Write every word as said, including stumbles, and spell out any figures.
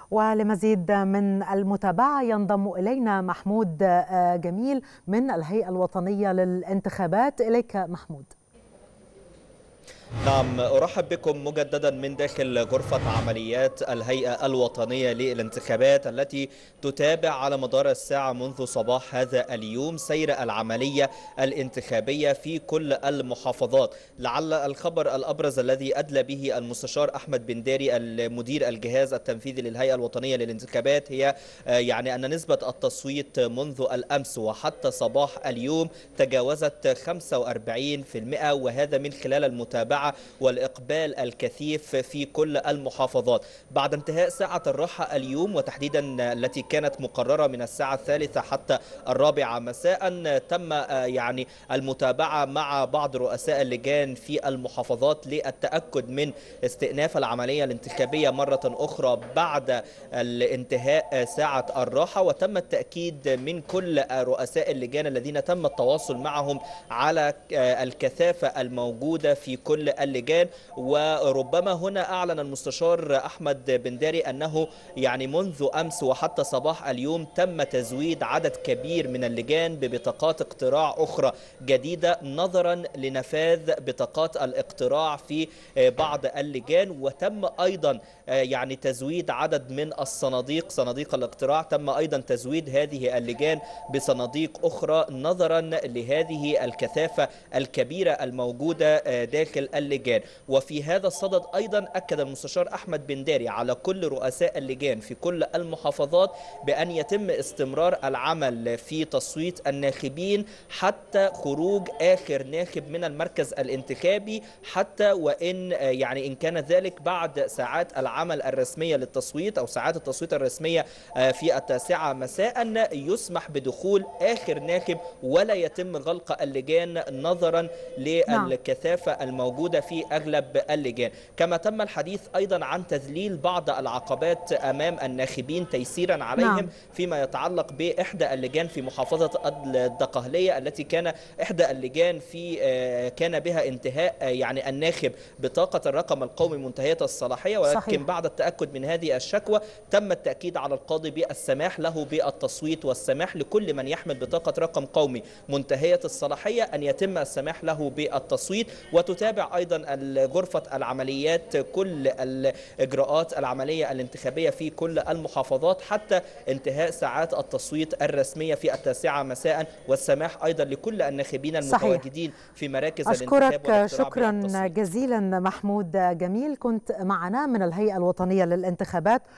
ولمزيد من المتابعة ينضم إلينا محمود جميل من الهيئة الوطنية للانتخابات. إليك محمود. نعم، أرحب بكم مجددا من داخل غرفة عمليات الهيئة الوطنية للانتخابات التي تتابع على مدار الساعة منذ صباح هذا اليوم سير العملية الانتخابية في كل المحافظات. لعل الخبر الأبرز الذي أدلى به المستشار أحمد بنداري المدير الجهاز التنفيذي للهيئة الوطنية للانتخابات هي يعني أن نسبة التصويت منذ الأمس وحتى صباح اليوم تجاوزت خمسة وأربعين بالمئة، وهذا من خلال المتابعة والإقبال الكثيف في كل المحافظات. بعد انتهاء ساعة الراحة اليوم وتحديدا التي كانت مقررة من الساعة الثالثة حتى الرابعة مساء، تم يعني المتابعة مع بعض رؤساء اللجان في المحافظات للتأكد من استئناف العملية الانتخابية مرة أخرى بعد الانتهاء ساعة الراحة، وتم التأكيد من كل رؤساء اللجان الذين تم التواصل معهم على الكثافة الموجودة في كل اللجان. وربما هنا أعلن المستشار أحمد بنداري أنه يعني منذ أمس وحتى صباح اليوم تم تزويد عدد كبير من اللجان ببطاقات اقتراع أخرى جديدة نظرا لنفاذ بطاقات الاقتراع في بعض اللجان، وتم أيضا يعني تزويد عدد من الصناديق صناديق الاقتراع، تم أيضا تزويد هذه اللجان بصناديق أخرى نظرا لهذه الكثافة الكبيرة الموجودة داخل اللجان. وفي هذا الصدد أيضا أكد المستشار أحمد بنداري على كل رؤساء اللجان في كل المحافظات بأن يتم استمرار العمل في تصويت الناخبين حتى خروج آخر ناخب من المركز الانتخابي، حتى وإن يعني إن كان ذلك بعد ساعات العمل الرسمية للتصويت أو ساعات التصويت الرسمية في التاسعة مساء يسمح بدخول آخر ناخب ولا يتم غلق اللجان نظرا للكثافة الموجودة في أغلب اللجان. كما تم الحديث أيضا عن تذليل بعض العقبات أمام الناخبين تيسيرا عليهم نعم. فيما يتعلق بإحدى اللجان في محافظة الدقهلية التي كان إحدى اللجان في كان بها انتهاء يعني الناخب بطاقة الرقم القومي منتهية الصلاحية، ولكن صحيح. بعد التأكد من هذه الشكوى تم التأكيد على القاضي بالسماح له بالتصويت والسماح لكل من يحمل بطاقة رقم قومي منتهية الصلاحية أن يتم السماح له بالتصويت. وتتابع أيضا غرفة العمليات كل الإجراءات العملية الانتخابية في كل المحافظات حتى انتهاء ساعات التصويت الرسمية في التاسعة مساء، والسماح أيضا لكل الناخبين المتواجدين في مراكز الانتخاب. أشكرك شكرا جزيلا محمود جميل، كنت معنا من الهيئة الوطنية للانتخابات.